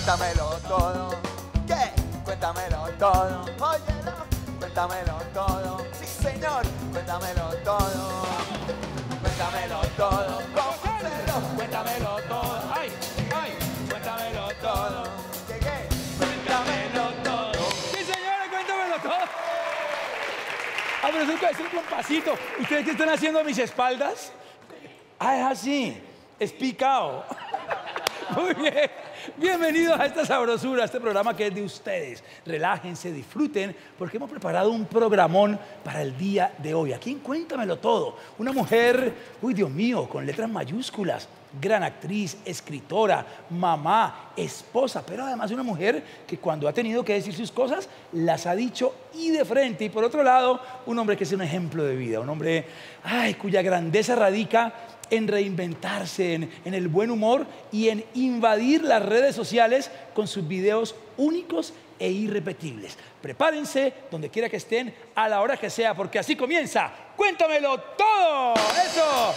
Cuéntamelo todo. ¿Qué? Cuéntamelo todo. Óyelo, cuéntamelo todo. Sí, señor, cuéntamelo todo. Cuéntamelo todo. Conféselo, cuéntamelo todo. Ay, ay, cuéntamelo todo. ¿Qué? Cuéntamelo todo. Sí, señores, cuéntamelo todo. Ah, pero eso es un compasito. ¿Ustedes qué están haciendo a mis espaldas? Ah, es así. Es picado. Muy bien. Bienvenidos a esta sabrosura, a este programa que es de ustedes. Relájense, disfruten, porque hemos preparado un programón para el día de hoy. Aquí en Cuéntamelo Todo. Una mujer, uy, Dios mío, con letras mayúsculas. Gran actriz, escritora, mamá, esposa, pero además una mujer que cuando ha tenido que decir sus cosas, las ha dicho y de frente. Y por otro lado, un hombre que es un ejemplo de vida, un hombre, ay, cuya grandeza radica en reinventarse, en el buen humor y en invadir las redes sociales con sus videos únicos e irrepetibles. Prepárense, donde quiera que estén, a la hora que sea, porque así comienza Cuéntamelo Todo. ¡Eso!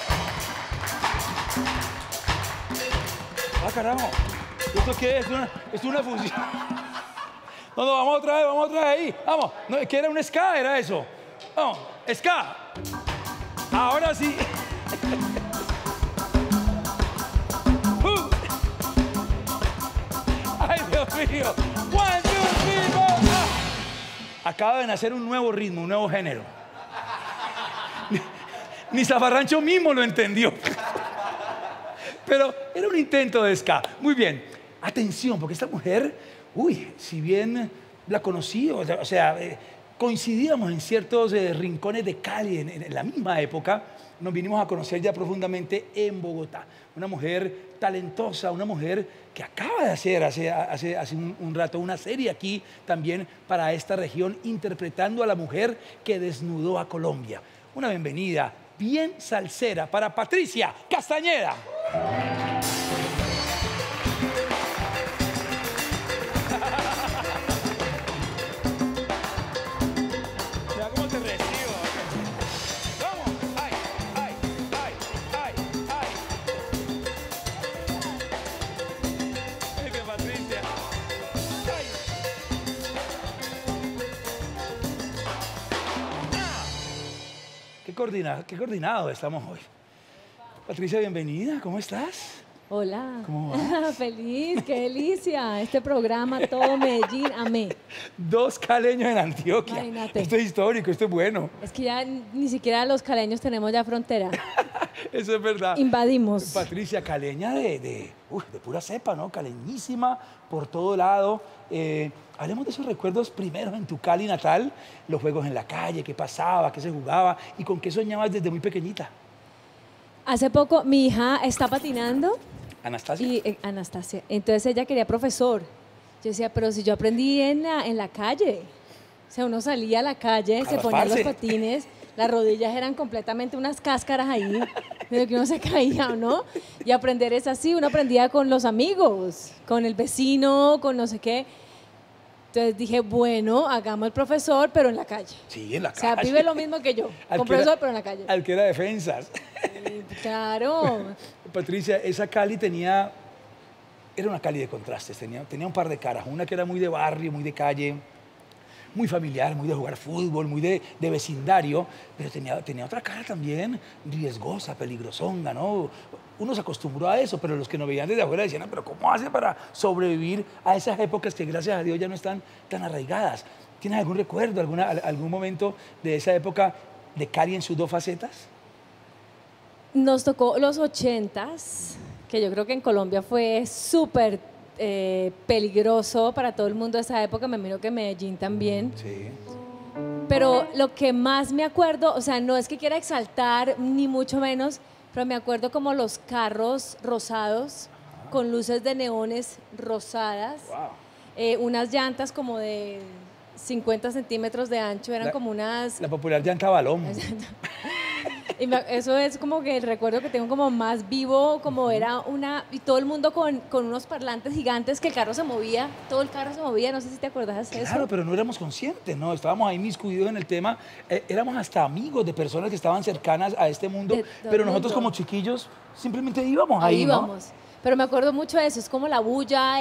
Ah, carajo. ¿Esto qué es? ¿Es una función? No, vamos otra vez ahí. Vamos. No, ¿qué era un ska? ¿Era eso? Vamos, ska. Ahora sí. ¡Ay, Dios mío! ¡One, two, three, four! ¡Ah! Acaba de nacer un nuevo ritmo, un nuevo género. Ni Zafarrancho mismo lo entendió. Pero era un intento de ska. Muy bien. Atención, porque esta mujer, uy, si bien la conocí, o sea, coincidíamos en ciertos rincones de Cali en la misma época, nos vinimos a conocer ya profundamente en Bogotá. Una mujer talentosa, una mujer que acaba de hacer hace un rato una serie aquí también para esta región, interpretando a la mujer que desnudó a Colombia. Una bienvenida bien salsera para Patricia Castañeda. Mira cómo te recibo. Vamos. Ay, ay, ay, ay, ay. Ay, bien, Patricia. Ay. Qué coordinado estamos hoy. Patricia, bienvenida. ¿Cómo estás? Hola. ¿Cómo vas? Feliz, qué delicia. Este programa, todo Medellín, amé. Dos caleños en Antioquia. Imagínate. Esto es histórico, esto es bueno. Es que ya ni siquiera los caleños tenemos ya frontera. Eso es verdad. Invadimos. Patricia, caleña de pura cepa, ¿no? Caleñísima por todo lado. Hablemos de esos recuerdos primeros en tu Cali natal, los juegos en la calle, qué pasaba, qué se jugaba y con qué soñabas desde muy pequeñita. Hace poco mi hija está patinando. Anastasia. Anastasia. Entonces ella quería profesor. Yo decía, pero si yo aprendí en la calle. O sea, uno salía a la calle, se ponía los patines, las rodillas eran completamente unas cáscaras ahí, de lo que uno se caía, ¿no? Y aprender es así, uno aprendía con los amigos, con el vecino, con no sé qué. Entonces dije, bueno, hagamos el profesor, pero en la calle. Sí, en la O sea, calle. vive lo mismo que yo, con profesor, pero en la calle. Al que era defensas. Claro. Patricia, esa Cali era una Cali de contrastes, tenía un par de caras, una que era muy de barrio, muy de calle, muy familiar, muy de jugar fútbol, muy de vecindario, pero tenía otra cara también riesgosa, peligrosonga, ¿no? Uno se acostumbró a eso, pero los que nos veían desde afuera decían, pero ¿cómo hace para sobrevivir a esas épocas que gracias a Dios ya no están tan arraigadas? ¿Tienes algún recuerdo, algún momento de esa época de Cali en sus dos facetas? Nos tocó los 80s, que yo creo que en Colombia fue súper peligroso para todo el mundo de esa época, me imagino que Medellín también. Sí. Pero lo que más me acuerdo, o sea, no es que quiera exaltar, ni mucho menos, pero me acuerdo como los carros rosados, con luces de neones rosadas, Wow. unas llantas como de 50 centímetros de ancho, eran como unas... La popular llanta balón. Y eso es como que el recuerdo que tengo como más vivo, como era una... Y todo el mundo con unos parlantes gigantes que el carro se movía, todo el carro se movía, no sé si te acuerdas de eso. Claro, pero no éramos conscientes, ¿no? Estábamos ahí miscuidos en el tema, éramos hasta amigos de personas que estaban cercanas a este mundo, pero nosotros como chiquillos simplemente íbamos ahí, ¿no? Íbamos. Pero me acuerdo mucho de eso, es como la bulla,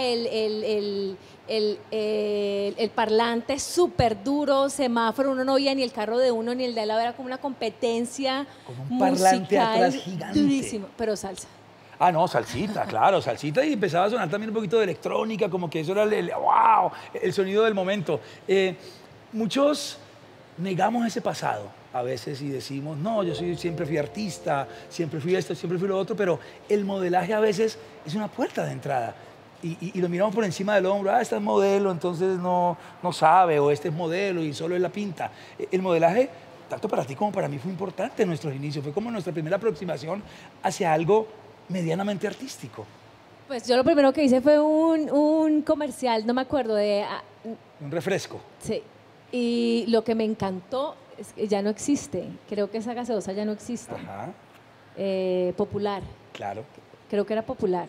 el parlante súper duro, semáforo, uno no oía ni el carro de uno ni el de al lado, era como una competencia como un parlante musical atrás gigante. durísimo, pero salsa. Ah, no, salsita, claro, salsita, y empezaba a sonar también un poquito de electrónica, como que eso era wow, el sonido del momento. Muchos negamos ese pasado a veces y decimos, no, siempre fui artista, siempre fui esto, siempre fui lo otro, pero el modelaje a veces es una puerta de entrada. Y lo miramos por encima del hombro, este es modelo, entonces no sabe, o este es modelo y solo es la pinta. El modelaje, tanto para ti como para mí, fue importante en nuestros inicios, fue como nuestra primera aproximación hacia algo medianamente artístico. Pues yo lo primero que hice fue un comercial, no me acuerdo, Un refresco. Sí, y lo que me encantó es que ya no existe, creo que esa gaseosa ya no existe. Ajá. Popular. Claro. Creo que era Popular.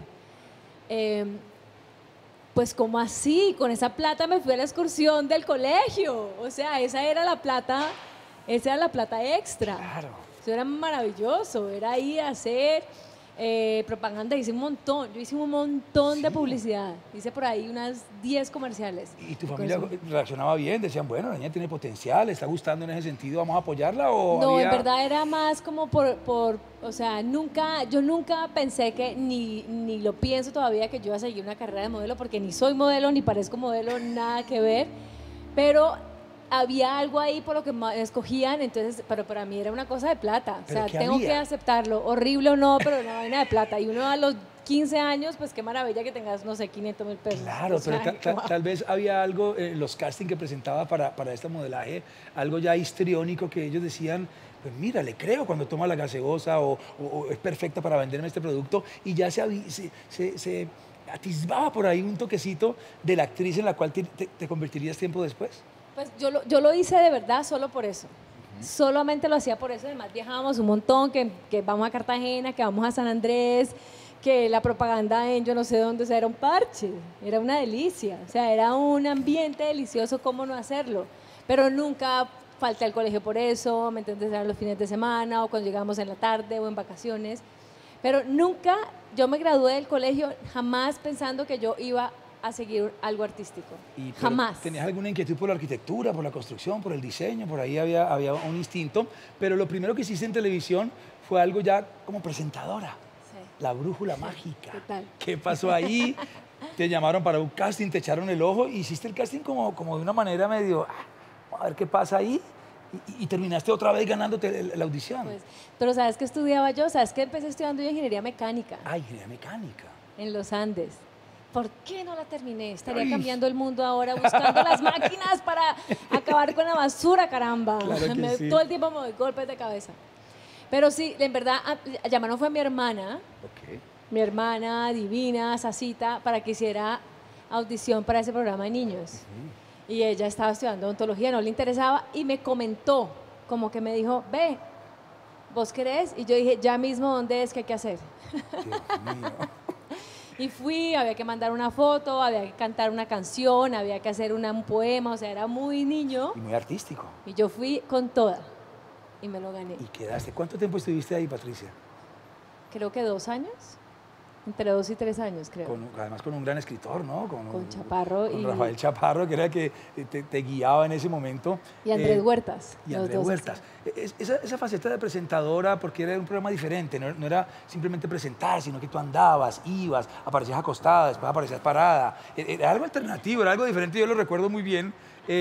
Pues como así, con esa plata me fui a la excursión del colegio, o sea, esa era la plata extra. Claro. Eso era maravilloso, era ir a hacer propaganda, hice un montón, yo hice un montón de publicidad, hice por ahí unas 10 comerciales. ¿Y tu familia reaccionaba bien? Decían, bueno, la niña tiene potencial, ¿le está gustando en ese sentido? ¿Vamos a apoyarla? ¿O no, había... en verdad era más como o sea, yo nunca pensé que, ni lo pienso todavía, que yo iba a seguir una carrera de modelo, porque ni soy modelo, ni parezco modelo, nada que ver, pero había algo ahí por lo que escogían, entonces, pero para mí era una cosa de plata, o sea, tengo que aceptarlo, horrible o no, pero una vaina de plata, y uno a los 15 años, pues qué maravilla que tengas, no sé, 500,000 pesos. Claro, pero tal vez había algo en los castings que presentaba para este modelaje, algo ya histriónico que ellos decían, pues mira, le creo cuando toma la gaseosa o es perfecta para venderme este producto, y ya se atisbaba por ahí un toquecito de la actriz en la cual te convertirías tiempo después. Pues yo lo hice de verdad solo por eso. Solamente lo hacía por eso. Además viajábamos un montón, que vamos a Cartagena, que vamos a San Andrés, que la propaganda en yo no sé dónde, o sea, era un parche, era una delicia. O sea, era un ambiente delicioso, ¿cómo no hacerlo? Pero nunca falté al colegio por eso, ¿me entiendes? Eran los fines de semana o cuando llegábamos en la tarde o en vacaciones. Pero nunca, yo me gradué del colegio jamás pensando que yo iba a seguir algo artístico. Jamás. ¿Tenías alguna inquietud por la arquitectura, por la construcción, por el diseño? Por ahí había un instinto, pero lo primero que hiciste en televisión fue algo ya como presentadora. Sí. La brújula mágica. Total. ¿Qué pasó ahí? Te llamaron para un casting, te echaron el ojo, y hiciste el casting como de una manera medio, a ver qué pasa ahí, y terminaste otra vez ganándote la audición. Pues, pero ¿sabes qué estudiaba yo? ¿Sabes qué empecé estudiando yo ingeniería mecánica? Ah, ingeniería mecánica. En los Andes. ¿Por qué no la terminé? Estaría cambiando el mundo ahora, buscando las máquinas para acabar con la basura, caramba. Claro que sí. Todo el tiempo me doy golpes de cabeza. Pero sí, en verdad, llamaron fue a mi hermana, mi hermana divina, Sasita, para que hiciera audición para ese programa de niños. Y ella estaba estudiando odontología, no le interesaba, y me comentó, como que me dijo, ve, ¿vos querés? Y yo dije, ya mismo, ¿dónde es que hay que hacer? Dios mío. Y fui, había que mandar una foto, había que cantar una canción, había que hacer un poema, o sea, era muy niño. Y muy artístico. Y yo fui con toda y me lo gané. ¿Y quedaste? ¿Cuánto tiempo estuviste ahí, Patricia? Creo que 2 años, entre 2 y 3 años, creo. Además con un gran escritor, ¿no? Con Chaparro. Con Rafael Chaparro, que era el que te guiaba en ese momento. Y Andrés Huertas. Y Andrés Huertas. Esa faceta de presentadora, porque era un programa diferente, no era simplemente presentar, sino que tú andabas, ibas, aparecías acostada, después aparecías parada. Era algo alternativo, era algo diferente, yo lo recuerdo muy bien.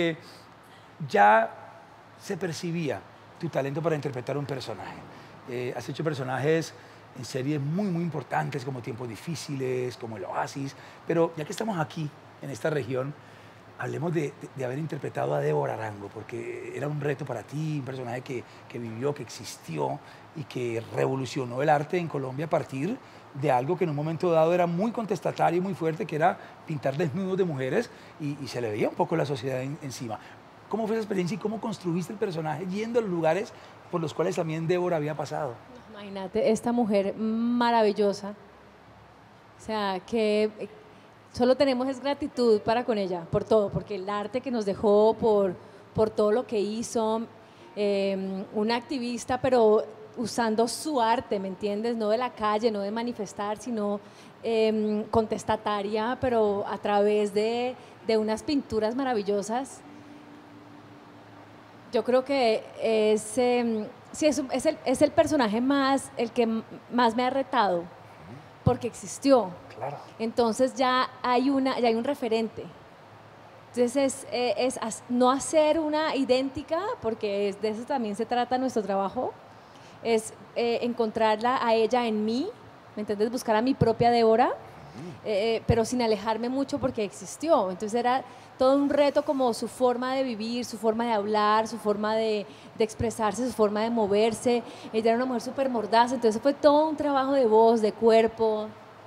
Ya se percibía tu talento para interpretar un personaje. Has hecho personajes en series muy, muy importantes, como Tiempos Difíciles, como El Oasis, pero ya que estamos aquí, en esta región, hablemos de haber interpretado a Débora Arango, porque era un reto para ti, un personaje que vivió, que existió y que revolucionó el arte en Colombia a partir de algo que en un momento dado era muy contestatario y muy fuerte, que era pintar desnudos de mujeres, y se le veía un poco la sociedad encima. ¿Cómo fue esa experiencia y cómo construiste el personaje yendo a los lugares por los cuales también Débora había pasado? Imagínate, esta mujer maravillosa, o sea, que solo tenemos es gratitud para con ella, por todo, porque el arte que nos dejó, por todo lo que hizo, una activista, pero usando su arte, ¿me entiendes? No de la calle, no de manifestar, sino contestataria, pero a través de unas pinturas maravillosas. Yo creo que sí, es el personaje el que más me ha retado, porque existió. Claro. Entonces ya hay un referente. Entonces es no hacer una idéntica, porque de eso también se trata nuestro trabajo, es encontrarla a ella en mí, ¿me entiendes? Buscar a mi propia Débora, pero sin alejarme mucho porque existió. Entonces era todo un reto, como su forma de vivir, su forma de hablar, su forma de expresarse, su forma de moverse. Ella era una mujer súper mordaz, entonces fue todo un trabajo de voz, de cuerpo.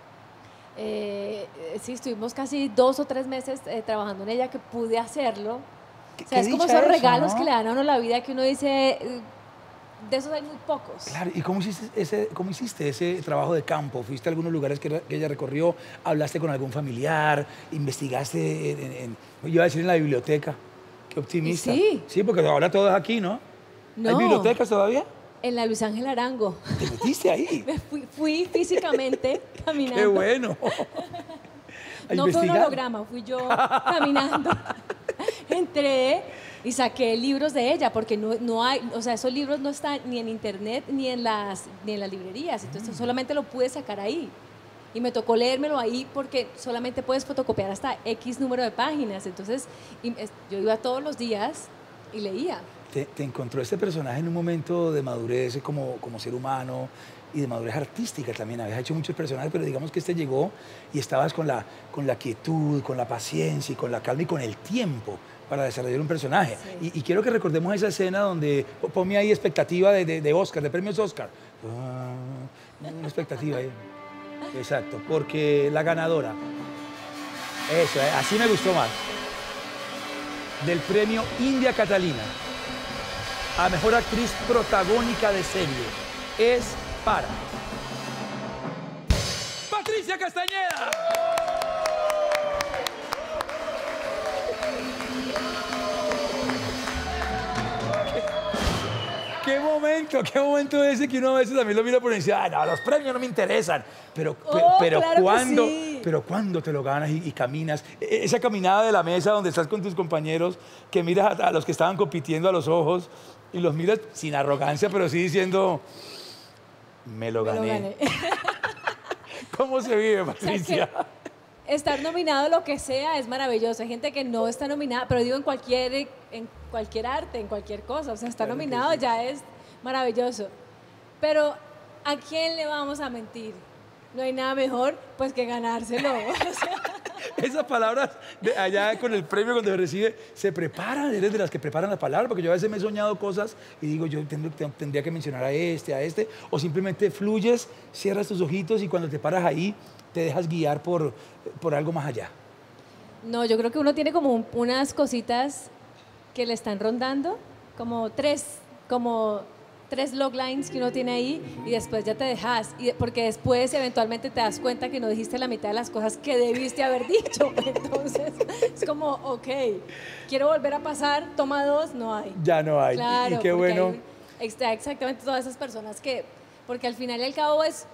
Sí, estuvimos casi 2 o 3 meses trabajando en ella, que pude hacerlo. O sea, es como esos regalos, ¿no?, que le dan a uno la vida, que uno dice, de esos hay muy pocos. Claro, ¿y cómo hiciste ese trabajo de campo? ¿Fuiste a algunos lugares que ella recorrió? ¿Hablaste con algún familiar? ¿Investigaste yo iba a decir en la biblioteca? ¡Qué optimista! Sí. Sí, porque ahora todo es aquí, ¿no? No. ¿Hay bibliotecas todavía? En la Luis Ángel Arango. ¿Te metiste ahí? Fui físicamente caminando. ¡Qué bueno! No fue un holograma, fui yo caminando. Entré y saqué libros de ella, porque no hay, o sea, esos libros no están ni en internet ni en las librerías, entonces solamente lo pude sacar ahí. Y me tocó leérmelo ahí, porque solamente puedes fotocopiar hasta X número de páginas. Entonces yo iba todos los días y leía. Te encontró este personaje en un momento de madurez como ser humano y de madurez artística también. Habías hecho muchos personajes, pero digamos que este llegó y estabas con la quietud, con la paciencia y con la calma y con el tiempo para desarrollar un personaje. Sí. Y quiero que recordemos esa escena donde ponme ahí expectativa de Oscar, de premios Oscar. Una expectativa ahí. Exacto, porque la ganadora, eso, así me gustó más, del premio India Catalina a Mejor Actriz Protagónica de Serie es para Patricia Castañeda. Qué momento ese que uno a veces también lo mira por encima. No, los premios no me interesan. Pero claro, ¿cuándo? Sí. Pero ¿cuándo te lo ganas y caminas? Esa caminada de la mesa donde estás con tus compañeros, que miras a los que estaban compitiendo a los ojos y los miras sin arrogancia, pero sí diciendo, me lo gané. ¿Cómo se vive, Patricia? O sea, estar nominado lo que sea es maravilloso. Hay gente que no está nominada, pero digo en cualquier arte, en cualquier cosa. O sea, estar nominado sí, ya es maravilloso. Pero ¿a quién le vamos a mentir? No hay nada mejor pues que ganárselo. O sea, esas palabras de allá con el premio cuando se recibe, se preparan, eres de las que preparan las palabras, porque yo a veces me he soñado cosas y digo, yo tendría que mencionar a este, o simplemente fluyes, cierras tus ojitos y cuando te paras ahí te dejas guiar por algo más allá. No, yo creo que uno tiene como unas cositas que le están rondando, como tres loglines que uno tiene ahí, y después ya te dejas, porque después eventualmente te das cuenta que no dijiste la mitad de las cosas que debiste haber dicho. Entonces es como, ok, quiero volver a pasar, toma 2, no hay. Ya no hay. Claro, y qué bueno. Está exactamente todas esas personas porque al final y al cabo es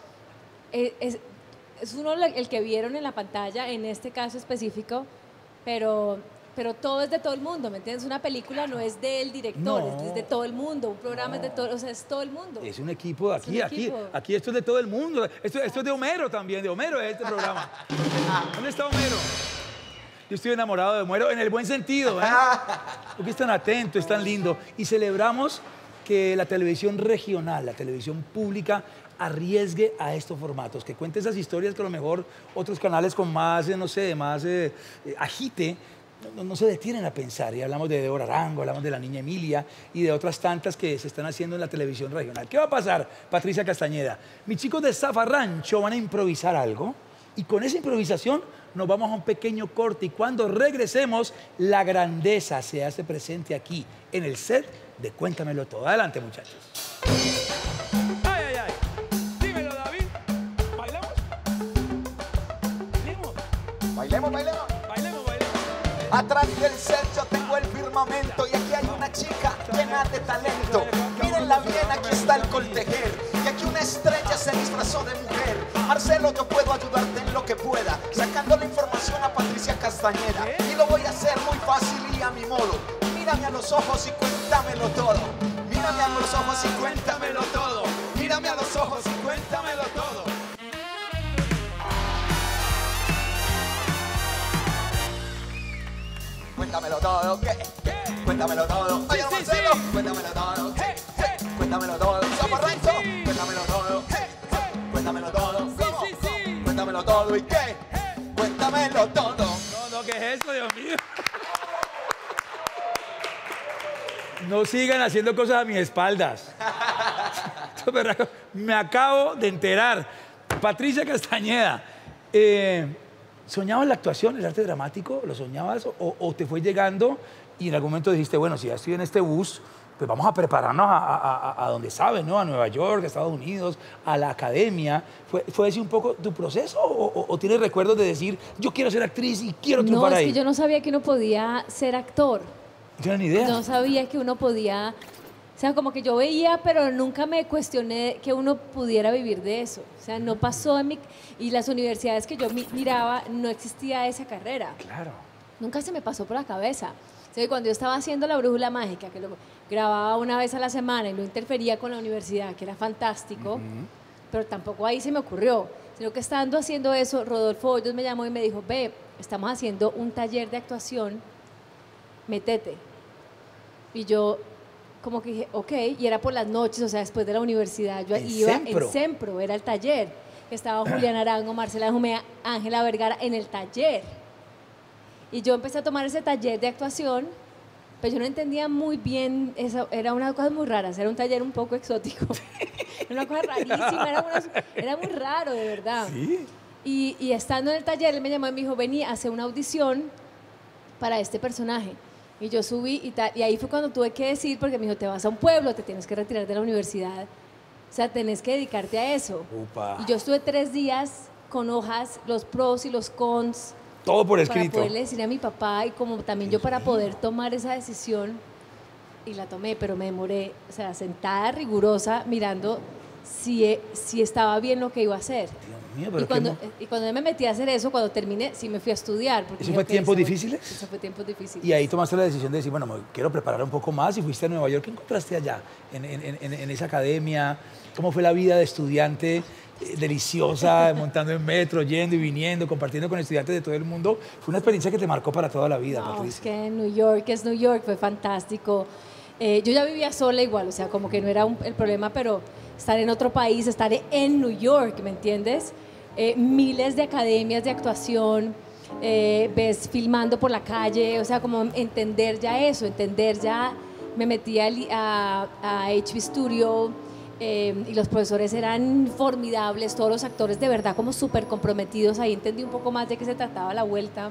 uno el que vieron en la pantalla, en este caso específico, pero todo es de todo el mundo, ¿me entiendes? Una película no es del director, no, es de todo el mundo, un programa es de todo, o sea, es todo el mundo. Es un equipo, aquí esto es de todo el mundo, esto es de Homero también, de Homero es este programa. ¿Dónde está Homero? Yo estoy enamorado de Homero en el buen sentido, ¿eh? Porque es tan atento, es tan lindo. Y celebramos que la televisión regional, la televisión pública, arriesgue a estos formatos, que cuente esas historias que a lo mejor otros canales con más, no sé, más agite, no se detienen a pensar. Y hablamos de Débora Arango, hablamos de la niña Emilia y de otras tantas que se están haciendo en la televisión regional. ¿Qué va a pasar, Patricia Castañeda? Mis chicos de Zafarrancho van a improvisar algo y con esa improvisación nos vamos a un pequeño corte y cuando regresemos, la grandeza se hace presente aquí en el set de Cuéntamelo Todo. Adelante, muchachos. Bailemos. Atrás del set yo tengo el firmamento y aquí hay una chica llena de talento. Mírenla bien, aquí está el Coltejer, y aquí una estrella se disfrazó de mujer. Marcelo, yo puedo ayudarte en lo que pueda, sacando la información a Patricia Castañeda, y lo voy a hacer muy fácil y a mi modo. Mírame a los ojos y cuéntamelo todo. Mírame a los ojos y cuéntamelo todo. Mírame a los ojos y cuéntamelo todo. Cuéntamelo todo, ¿qué? Cuéntamelo todo. Oye, Marcelo, cuéntamelo todo. Cuéntamelo todo. Zaparrancho, cuéntamelo todo. Cuéntamelo todo. ¿Cómo? Cuéntamelo todo. ¿Y qué? Cuéntamelo todo. No, ¿qué es eso, Dios mío? No sigan haciendo cosas a mis espaldas. Me acabo de enterar. Patricia Castañeda, ¿soñabas la actuación, el arte dramático? ¿Lo soñabas o te fue llegando y en algún momento dijiste, bueno, si ya estoy en este bus, pues vamos a prepararnos a donde sabes, ¿no? A Nueva York, a Estados Unidos, a la academia. ¿Fue ese un poco tu proceso o tienes recuerdos de decir, yo quiero ser actriz y quiero triunfar ahí? No, es que yo no sabía que uno podía ser actor. No tenía ni idea. No sabía que uno podía, o sea, como que yo veía, pero nunca me cuestioné que uno pudiera vivir de eso. O sea, no pasó en mi... Y las universidades que yo miraba, no existía esa carrera. Claro. Nunca se me pasó por la cabeza. O sea, cuando yo estaba haciendo La Brújula Mágica, que lo grababa una vez a la semana y no interfería con la universidad, que era fantástico, pero tampoco ahí se me ocurrió. Sino que estando haciendo eso, Rodolfo Hoyos me llamó y me dijo, ve, estamos haciendo un taller de actuación, métete. Y yo como que dije, ok, y era por las noches, o sea, después de la universidad, yo iba en Sempro, era el taller, que estaba Julián Arango, Marcela Jumea, Ángela Vergara en el taller. Y yo empecé a tomar ese taller de actuación, pero yo no entendía muy bien, eso, era una cosa muy rara, era un taller un poco exótico, una cosa rarísima, era muy raro, de verdad. ¿Sí? Y estando en el taller, él me llamó y me dijo, vení, hace una audición para este personaje. Y yo subí y ahí fue cuando tuve que decir, porque me dijo, te vas a un pueblo, te tienes que retirar de la universidad, o sea, tenés que dedicarte a eso. Upa. Y yo estuve 3 días con hojas, los pros y los cons. Todo por escrito. Para poderle decir a mi papá y como también yo para poder tomar esa decisión. Y la tomé, pero me demoré, o sea, sentada rigurosa, mirando si estaba bien lo que iba a hacer. Dios mío, pero y cuando yo me metí a hacer eso, cuando terminé, sí me fui a estudiar. ¿Eso fue tiempos difíciles? Eso fue tiempos difíciles. Y ahí tomaste la decisión de decir, bueno, me quiero preparar un poco más y fuiste a Nueva York. ¿Qué encontraste allá, en esa academia? ¿Cómo fue la vida de estudiante deliciosa, montando en metro, yendo y viniendo, compartiendo con estudiantes de todo el mundo? Fue una experiencia que te marcó para toda la vida, No, Patricia. es que New York, fue fantástico. Yo ya vivía sola igual, o sea, como que no era el problema, pero estar en otro país, estar en New York, ¿me entiendes? Miles de academias de actuación, ves filmando por la calle, o sea, como entender ya, me metí a HB Studio y los profesores eran formidables, todos los actores de verdad como súper comprometidos, ahí entendí un poco más de qué se trataba la vuelta,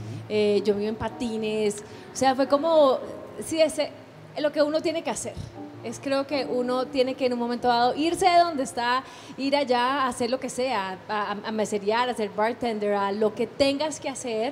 yo vivo en patines, o sea, fue como, sí, lo que uno tiene que hacer. Creo que uno tiene que en un momento dado irse de donde está, ir allá a hacer lo que sea, a meserear, a ser bartender, a lo que tengas que hacer,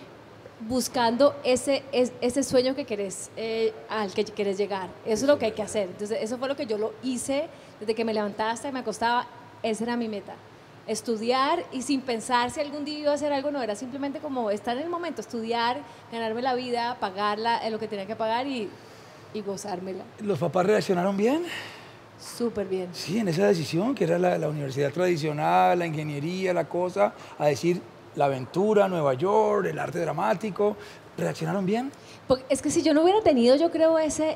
buscando ese sueño que querés, al que quieres llegar. Eso es lo que hay que hacer. Entonces, eso fue lo que yo lo hice desde que me levantaba hasta que me acostaba. Esa era mi meta. Estudiar y sin pensar si algún día iba a hacer algo, no, era simplemente como estar en el momento, estudiar, ganarme la vida, pagarla, lo que tenía que pagar y gozármela. ¿Los papás reaccionaron bien? Súper bien. Sí, en esa decisión, que era la universidad tradicional, la ingeniería, la cosa, a decir la aventura, Nueva York, el arte dramático, ¿reaccionaron bien? Porque es que si yo no hubiera tenido, yo creo, ese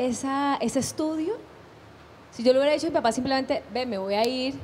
estudio, si yo le hubiera dicho a mi papá simplemente, ve, me voy a ir,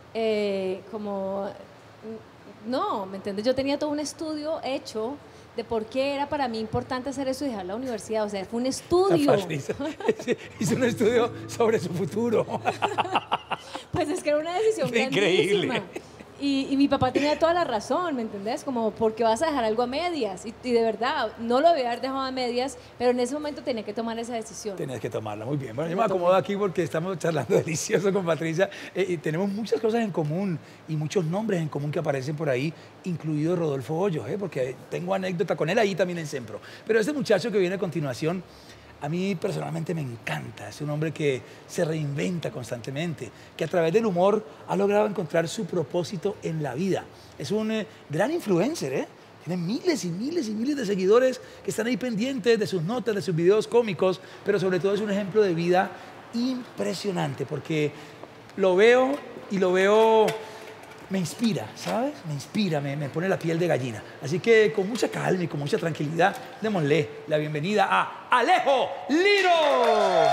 no, ¿me entiendes? Yo tenía todo un estudio hecho de por qué era para mí importante hacer eso y dejar la universidad. O sea, fue un estudio. Hizo un estudio sobre su futuro. Pues es que era una decisión grandísima. Y mi papá tenía toda la razón, ¿me entendés? Como, ¿por qué vas a dejar algo a medias? Y de verdad, no lo debía haber dejado a medias, pero en ese momento tenía que tomar esa decisión. Tenías que tomarla, muy bien. Bueno, yo me acomodo aquí porque estamos charlando delicioso con Patricia y tenemos muchas cosas en común y muchos nombres en común que aparecen por ahí, incluido Rodolfo Hoyos, porque tengo anécdota con él ahí también en Sempro. Pero este muchacho que viene a continuación, a mí personalmente me encanta. Es un hombre que se reinventa constantemente, que a través del humor ha logrado encontrar su propósito en la vida. Es un gran influencer, ¿eh? Tiene miles y miles y miles de seguidores que están ahí pendientes de sus notas, de sus videos cómicos, pero sobre todo es un ejemplo de vida impresionante, porque lo veo y lo veo, me inspira, ¿sabes? Me inspira, me pone la piel de gallina. Así que con mucha calma y con mucha tranquilidad, démosle la bienvenida a Alejo Liro.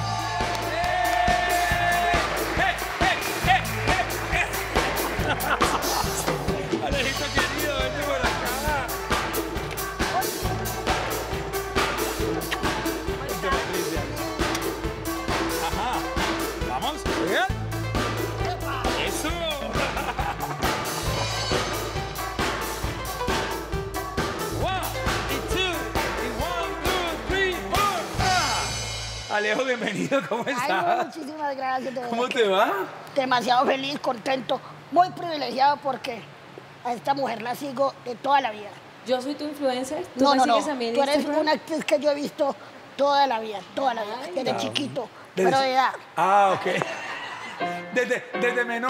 Alejito querido, vente por acá. Vente, Patricia. Ajá. Vamos, ¿bien? Eso. Alejo, bienvenido, ¿cómo estás? Ay, muchísimas gracias. ¿Cómo te va? Demasiado feliz, contento, muy privilegiado porque a esta mujer la sigo de toda la vida. Yo soy tu influencer. ¿Tú No, me no, no. sigues a mí en Tú eres Instagram? una actriz que yo he visto toda la vida, desde chiquito, pero de edad. Ah, ok. Desde menor.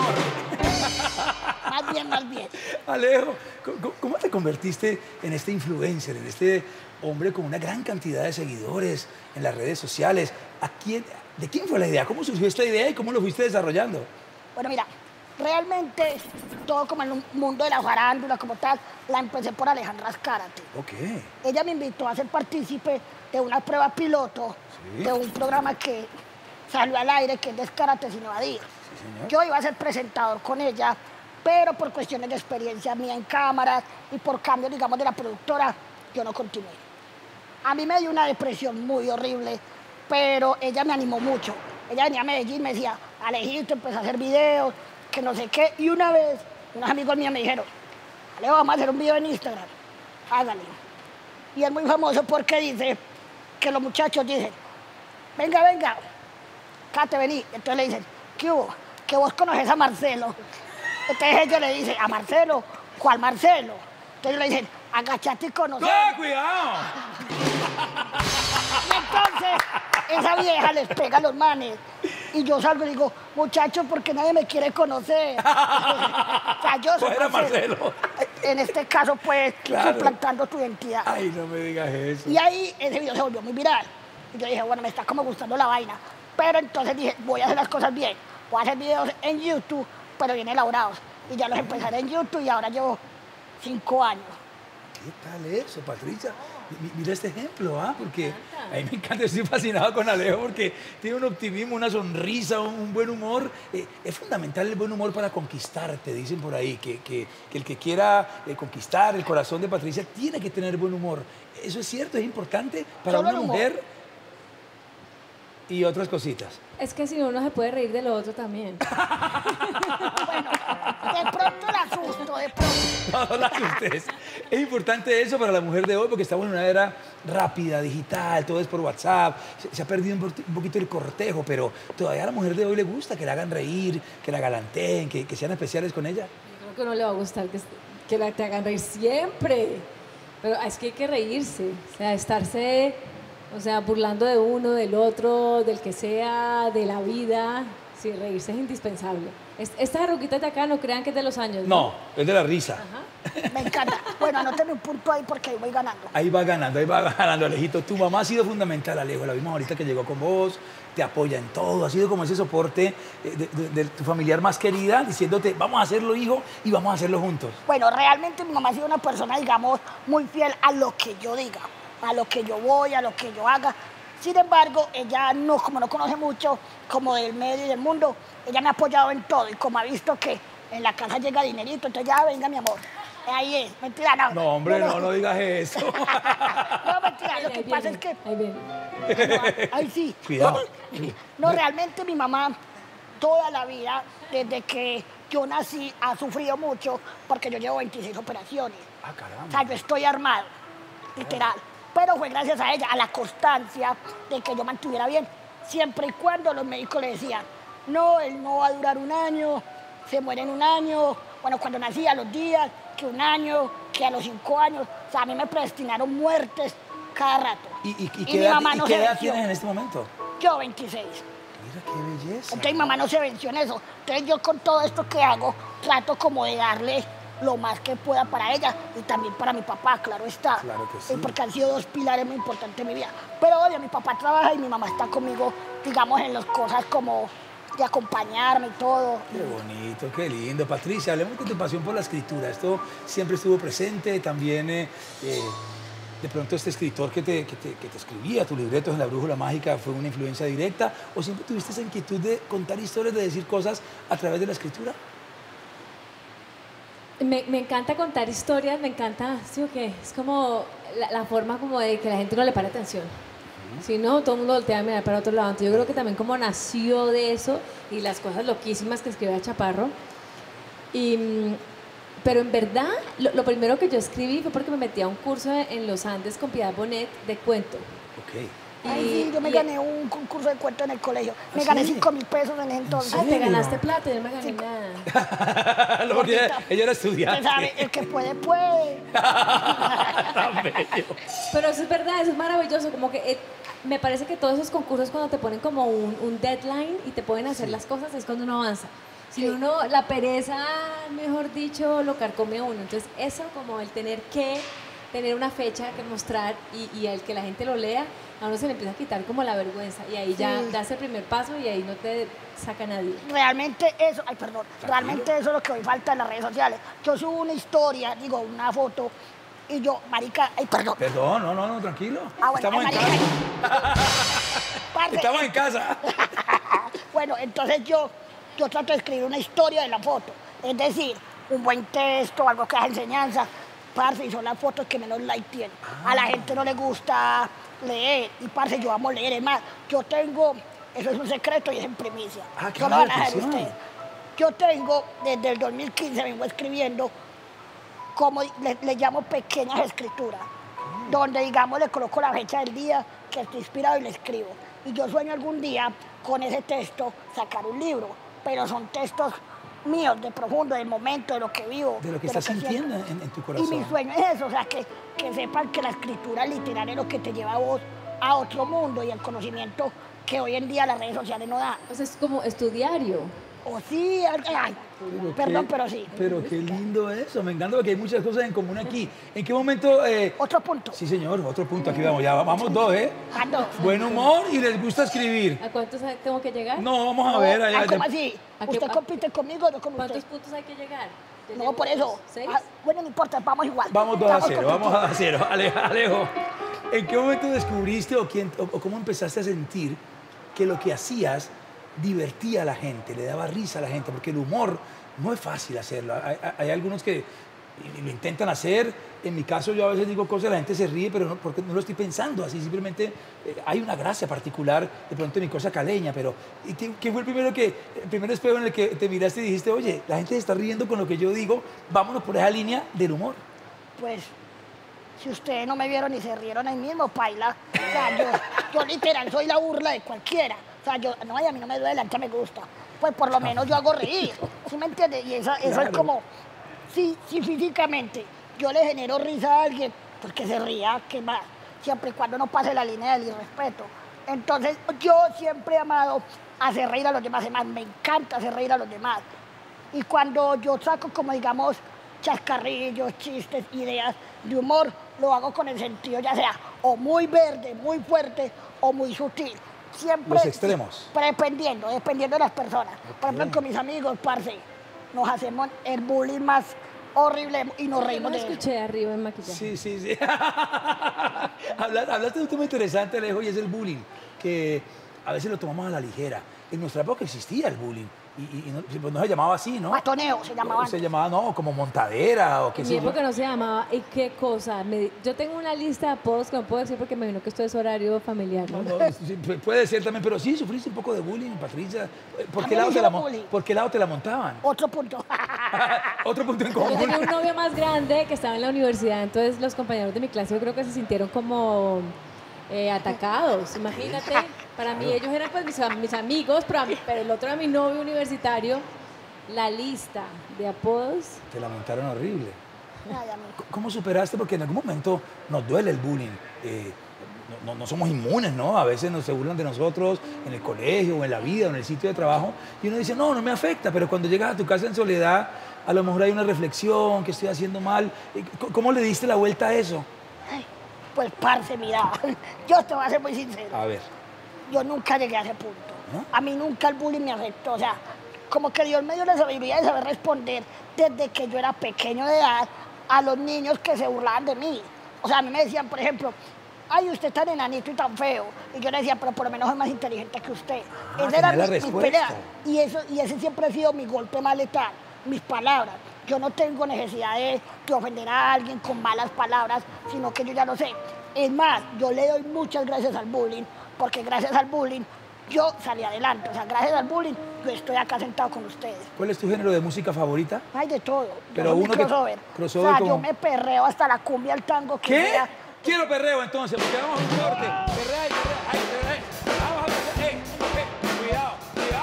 Más bien. Alejo, ¿cómo te convertiste en este influencer, en este hombre con una gran cantidad de seguidores en las redes sociales? ¿De quién fue la idea? ¿Cómo surgió esta idea y cómo lo fuiste desarrollando? Bueno, mira, realmente todo como en el mundo de la farándula como tal, la empecé por Alejandra Azcárate. Ok. Ella me invitó a ser partícipe de una prueba piloto, Sí. de un programa que salió al aire, que es Descárate sin evadir. Sí, señor. Yo iba a ser presentador con ella, pero por cuestiones de experiencia mía en cámaras y por cambios, digamos, de la productora, yo no continué. A mí me dio una depresión muy horrible, pero ella me animó mucho. Ella venía a Medellín y me decía, Alejito, empecé a hacer videos, que no sé qué. Y una vez, unos amigos míos me dijeron, Alejo, vamos a hacer un video en Instagram. Hágale. Y es muy famoso porque dice que los muchachos dicen, venga, Cate, vení. Entonces le dicen, ¿qué hubo? Que vos conoces a Marcelo. Entonces ellos le dicen, ¿a Marcelo? ¿Cuál Marcelo? Entonces le dicen, agachate y conocer. ¡Ah, cuidado! Y entonces esa vieja les pega a los manes. Y yo salgo y digo, muchachos, ¿por qué nadie me quiere conocer? O sea, yo soy Fuera Marcelo. En este caso, pues, Claro. suplantando tu identidad. Ay, no me digas eso. Y ahí ese video se volvió muy viral. Y yo dije, bueno, me está como gustando la vaina. Pero entonces dije, voy a hacer las cosas bien. Voy a hacer videos en YouTube, pero bien elaborados. Y ya los empezaré en YouTube y ahora llevo 5 años. ¿Qué tal eso, Patricia? Mira este ejemplo, ¿ah? Porque a mí me encanta, estoy fascinado con Alejo porque tiene un optimismo, una sonrisa, un buen humor. Es fundamental el buen humor para conquistarte, dicen por ahí, que el que quiera conquistar el corazón de Patricia tiene que tener buen humor. Eso es cierto, es importante para Solo una el humor. mujer y otras cositas. Es que si uno se puede reír de lo otro también. Bueno, de pronto la asusto, de pronto. No la asustes. Es importante eso para la mujer de hoy porque estamos en una era rápida, digital, todo es por WhatsApp. Se ha perdido un poquito el cortejo, pero todavía a la mujer de hoy le gusta que la hagan reír, que la galanteen, que sean especiales con ella. Yo creo que no le va a gustar que te hagan reír siempre. Pero es que hay que reírse. O sea, estarse, o sea, burlando de uno, del otro, del que sea, de la vida. Sí, reírse es indispensable. Estas arruguitas de acá no crean que es de los años, ¿no? No, es de la risa. Ajá. Me encanta. Bueno, anótenme un punto ahí porque ahí voy ganando. Ahí va ganando, Alejito. Tu mamá ha sido fundamental, Alejo. La vimos ahorita que llegó con vos, te apoya en todo. Ha sido como ese soporte de tu familiar más querida, diciéndote, vamos a hacerlo, hijo, y vamos a hacerlo juntos. Bueno, realmente mi mamá ha sido una persona, digamos, muy fiel a lo que yo diga, a lo que yo voy, a lo que yo haga. Sin embargo, ella no, como no conoce mucho como del medio y del mundo, ella me ha apoyado en todo y como ha visto que en la casa llega dinerito, entonces ya venga mi amor. Ahí es, mentira, no. No, hombre, no digas eso. No, mentira, lo que Ahí pasa viene, es que... ahí viene. Ay, sí. Cuidado. No, realmente mi mamá toda la vida, desde que yo nací, ha sufrido mucho porque yo llevo 26 operaciones. Ah, caramba. O sea, yo estoy armado, literal. Pero fue gracias a ella, a la constancia de que yo mantuviera bien. Siempre y cuando los médicos le decían, no, él no va a durar 1 año, se muere en 1 año. Bueno, cuando nací a los días, que 1 año, que a los 5 años. O sea, a mí me predestinaron muertes cada rato. ¿Y mi qué edad, mamá no se venció. tienes en este momento? Yo 26. Mira, qué belleza. Entonces mi mamá no se venció en eso. Entonces yo con todo esto que hago, trato como de darle lo más que pueda para ella y también para mi papá, claro está. Claro que sí. Porque han sido dos pilares muy importantes en mi vida. Pero obvio, mi papá trabaja y mi mamá está conmigo, digamos, en las cosas como de acompañarme y todo. Qué bonito, qué lindo. Patricia, hablemos de tu pasión por la escritura. Esto siempre estuvo presente. También, de pronto, este escritor que te escribía tus libretos en La Brújula Mágica fue una influencia directa. ¿O siempre tuviste esa inquietud de contar historias, de decir cosas a través de la escritura? Me encanta contar historias, me encanta, ¿sí o qué? Es como la forma como de que la gente no le pare atención. Si no, todo el mundo voltea a mirar para otro lado. Entonces yo creo que también como nació de eso y las cosas loquísimas que escribía Chaparro. Pero en verdad, lo primero que yo escribí fue porque me metí a un curso en los Andes con Piedad Bonet de cuento. Ok. Ay, sí, yo me gané un concurso de cuento en el colegio. Me gané 5.000 pesos en ese entonces. Ah, te ganaste plata, yo no me gané nada. Ella era estudiante. Usted sabe, el que puede, puede. Pero eso es verdad, eso es maravilloso. Como que me parece que todos esos concursos cuando te ponen como un deadline y te pueden hacer las cosas es cuando uno avanza. Si uno, la pereza, mejor dicho, lo carcome a uno. Entonces eso como el tener una fecha que mostrar y el que la gente lo lea, a uno se le empieza a quitar como la vergüenza y ahí ya das el primer paso y ahí no te saca nadie. Realmente eso, realmente eso es lo que hoy falta en las redes sociales. Yo subo una historia, digo, una foto y yo, marica, perdón. Perdón, no, tranquilo. Bueno, estamos en casa. Estamos en casa. Bueno, entonces yo trato de escribir una historia de la foto, es decir, un buen texto, algo que haga enseñanza. Parce, y son las fotos que menos like tienen. A la gente no le gusta leer. Y parce, yo amo leer. Es más, yo tengo, eso es un secreto y es en primicia. Qué Solo van a ver atención. ustedes. Yo tengo, desde el 2015 vengo escribiendo, como le llamo pequeñas escrituras. Donde, digamos, le coloco la fecha del día que estoy inspirado y le escribo. Y yo sueño algún día con ese texto sacar un libro. Pero son textos míos, de profundo, del momento, de lo que vivo. De lo que estás sintiendo en tu corazón. Y mi sueño es eso, o sea, que sepan que la escritura literaria es lo que te lleva a vos a otro mundo y el conocimiento que hoy en día las redes sociales no dan. Entonces es como estudiario. O sí, perdón, pero sí. Pero qué lindo eso, me encanta porque hay muchas cosas en común aquí. ¿En qué momento? Otro punto. Sí, señor, otro punto, aquí vamos, ya vamos dos, ¿eh? Dos. Buen humor y les gusta escribir. ¿A cuántos tengo que llegar? No, vamos a ver. Allá, ¿Cómo así? ¿Usted compite conmigo o no con usted? ¿Cuántos puntos hay que llegar? No, por eso. 6. Bueno, no importa, vamos igual. Vamos 2-0, vamos a 0. Alejo, ¿en qué momento descubriste o cómo empezaste a sentir que lo que hacías divertía a la gente, le daba risa a la gente? Porque el humor no es fácil hacerlo. Hay algunos que lo intentan hacer. En mi caso, yo a veces digo cosas, la gente se ríe, pero no, porque no lo estoy pensando así. Simplemente hay una gracia particular, de pronto en mi cosa caleña. Pero ¿qué fue el primer espejo en el que te miraste y dijiste, oye, la gente se está riendo con lo que yo digo, vámonos por esa línea del humor? Pues, si ustedes no me vieron y se rieron ahí mismo, paila. O sea, yo literal soy la burla de cualquiera. O sea, a mí no me duele, a mí me gusta. Pues por lo menos yo hago reír, ¿sí me entiendes? Y eso es como, si físicamente yo le genero risa a alguien, pues que se ría, ¿qué más? Siempre y cuando no pase la línea del irrespeto. Entonces, yo siempre he amado hacer reír a los demás, además me encanta hacer reír a los demás. Y cuando yo saco, como digamos, chascarrillos, chistes, ideas de humor, lo hago con el sentido, ya sea o muy verde, muy fuerte o muy sutil. Siempre, los extremos. Dependiendo de las personas. Okay. Por ejemplo, con mis amigos, parce, nos hacemos el bullying más horrible y nos reímos de eso. Escuché arriba en maquillaje. Sí. Hablaste de un tema interesante, Alejo, y es el bullying, que a veces lo tomamos a la ligera. En nuestra época existía el bullying. Y no se llamaba así, ¿no? Matoneo se llamaba. Se llamaba, no, como montadera o qué sé yo. En mi época no se llamaba. ¿Y qué cosa? Yo tengo una lista de apodos que no puedo decir porque me imagino que esto es horario familiar, ¿no? Sí, puede ser también, pero sí, sufriste un poco de bullying, Patricia. ¿Por qué lado te la montaban? Otro punto. Otro punto en común. Yo tenía un novio más grande que estaba en la universidad, entonces los compañeros de mi clase yo creo que se sintieron como atacados, imagínate. Para mí ellos eran pues mis amigos, pero el otro era mi novio universitario. La lista de apodos. Te la montaron horrible. Ay, ¿Cómo superaste? Porque en algún momento nos duele el bullying. no somos inmunes, ¿no? A veces se burlan de nosotros en el colegio, o en la vida, o en el sitio de trabajo, y uno dice, no me afecta, pero cuando llegas a tu casa en soledad, a lo mejor hay una reflexión, que estoy haciendo mal. ¿Cómo le diste la vuelta a eso? Ay, pues, parce, mira, yo te voy a ser muy sincero. A ver. Yo nunca llegué a ese punto. ¿No? A mí nunca el bullying me afectó, o sea, como que Dios me dio la sabiduría de saber responder desde que yo era pequeño de edad a los niños que se burlaban de mí. O sea, a mí me decían, por ejemplo, ay, usted es tan enanito y tan feo. Y yo le decía, pero por lo menos soy más inteligente que usted. Esa era mi pelea. Y ese siempre ha sido mi golpe más letal, mis palabras. Yo no tengo necesidad de ofender a alguien con malas palabras, sino que yo ya lo sé. Es más, yo le doy muchas gracias al bullying, porque gracias al bullying yo salí adelante. O sea, gracias al bullying yo estoy acá sentado con ustedes. ¿Cuál es tu género de música favorita? Hay de todo. Pero yo soy uno crossover. que... O sea, yo me perreo hasta la cumbia, el tango. Que ¿Qué? sea. Quiero perreo entonces, porque vamos a un corte. Perrea, perrea. Vamos a ver. Cuidado.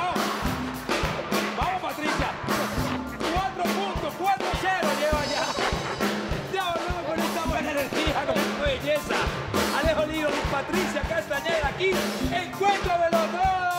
Vamos, Patricia. 4 puntos, 4-0 lleva ya. Ya volvemos con esta buena energía, con esta belleza. Alejo Lío y Patricia Castañeda aquí. ¡Encuéntramelo todo!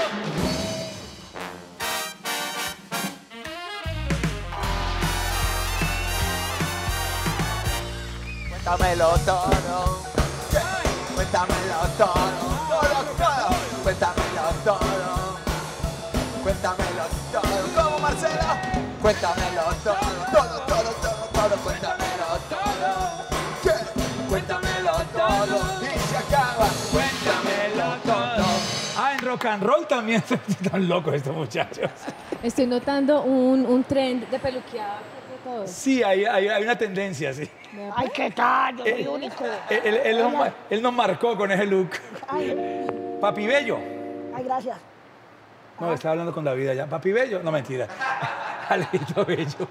Cuéntamelo todo, cuéntamelo todo, cuéntamelo todo, cuéntamelo todo, ¿cómo, Marcelo? Cuéntamelo todo, cuéntamelo todo, cuéntamelo todo, y se acaba, cuéntamelo todo. Ah, en rock and roll también están locos estos muchachos. Estoy notando un trend de peluqueado de todos. Sí, hay una tendencia, sí. Ay, ¿qué tal? Yo soy único. Él nos marcó con ese look. Ay, Papi Bello. ay, gracias. No, estaba hablando con David allá. Papi Bello. No, mentira. Alejito Bello.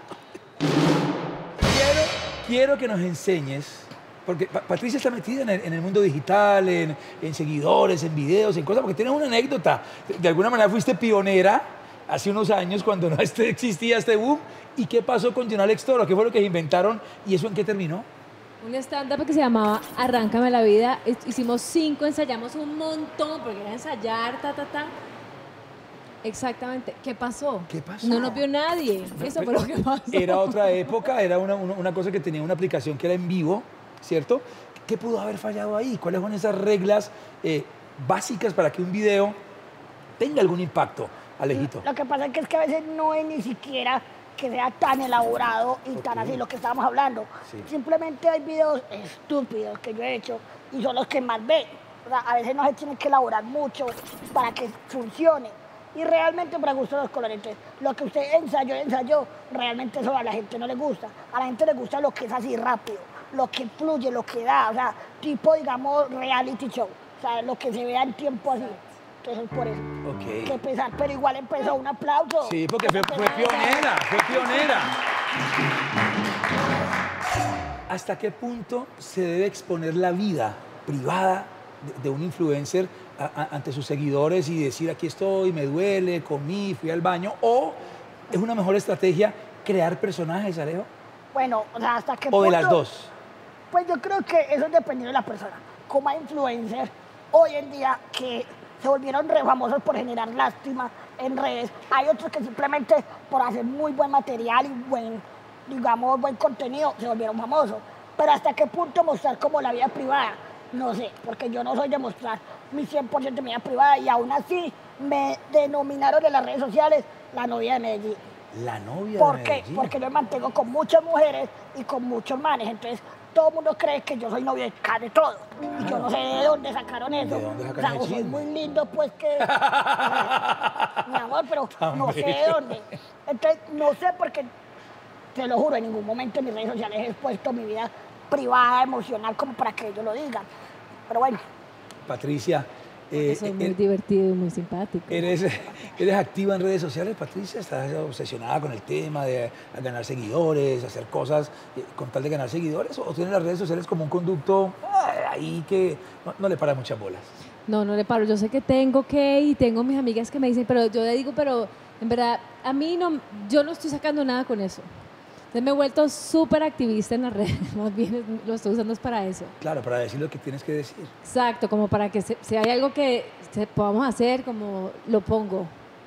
Quiero que nos enseñes, porque Patricia está metida en el mundo digital, en seguidores, en videos, en cosas, porque tienes una anécdota. De alguna manera fuiste pionera hace unos años cuando no existía este boom. ¿Y qué pasó con John Alex Toro? ¿Qué fue lo que inventaron? ¿Y eso en qué terminó? Un stand-up que se llamaba Arráncame la vida. Hicimos 5, ensayamos un montón, porque era ensayar, Exactamente. ¿Qué pasó? ¿Qué pasó? No nos vio nadie. Eso fue lo que pasó. Era otra época, era una cosa que tenía una aplicación que era en vivo, ¿cierto? ¿Qué pudo haber fallado ahí? ¿Cuáles son esas reglas básicas para que un video tenga algún impacto, Alejito? Lo que pasa es que a veces no es ni siquiera que sea tan elaborado y tan así lo que estábamos hablando. Sí. Simplemente hay videos estúpidos que yo he hecho y son los que más ven. O sea, a veces no se tiene que elaborar mucho para que funcione. Y realmente para gusto de los colores. Lo que usted ensayó, realmente eso a la gente no le gusta. A la gente le gusta lo que es así rápido, lo que fluye, lo que da, o sea, tipo, digamos, reality show. O sea, lo que se vea en tiempo así. Entonces, por eso. Okay. Que pesar, pero igual empezó un aplauso. Sí, porque fue pionera. ¿Hasta qué punto se debe exponer la vida privada de un influencer ante sus seguidores y decir, aquí estoy, me duele, comí, fui al baño? ¿O es una mejor estrategia crear personajes, Alejo? Bueno, o sea, ¿hasta qué punto? ¿O de las dos? Pues yo creo que eso depende de la persona. Como hay influencers hoy en día que se volvieron re famosos por generar lástima en redes. Hay otros que simplemente por hacer muy buen material y buen contenido se volvieron famosos. Pero ¿hasta qué punto mostrar como la vida privada? No sé, porque yo no soy de mostrar mi 100% de mi vida privada y aún así me denominaron en las redes sociales la novia de Medellín. ¿La novia ¿Por de qué? Medellín? Porque yo me mantengo con muchas mujeres y con muchos manes. Entonces, todo el mundo cree que yo soy novio de todo. Y yo no sé de dónde sacaron eso. ¿De dónde sacaron o sea, el soy chisme? muy lindo, pues que... mi amor, pero no sé de dónde. Entonces, no sé porque, te lo juro, en ningún momento en mis redes sociales he expuesto mi vida privada, emocional, como para que ellos lo digan. Pero bueno. Patricia, soy muy divertido y muy simpático. ¿Eres activa en redes sociales, Patricia? ¿Estás obsesionada con el tema de ganar seguidores, hacer cosas con tal de ganar seguidores? ¿O tienes las redes sociales como un conducto ahí que no le para muchas bolas? No le paro. Yo sé que tengo y tengo mis amigas que me dicen, pero yo le digo, pero en verdad, a mí no, yo no estoy sacando nada con eso. Entonces me he vuelto súper activista en las redes, más bien lo estoy usando es para eso. Claro, para decir lo que tienes que decir. Exacto, como para que si hay algo que podamos hacer, como lo pongo.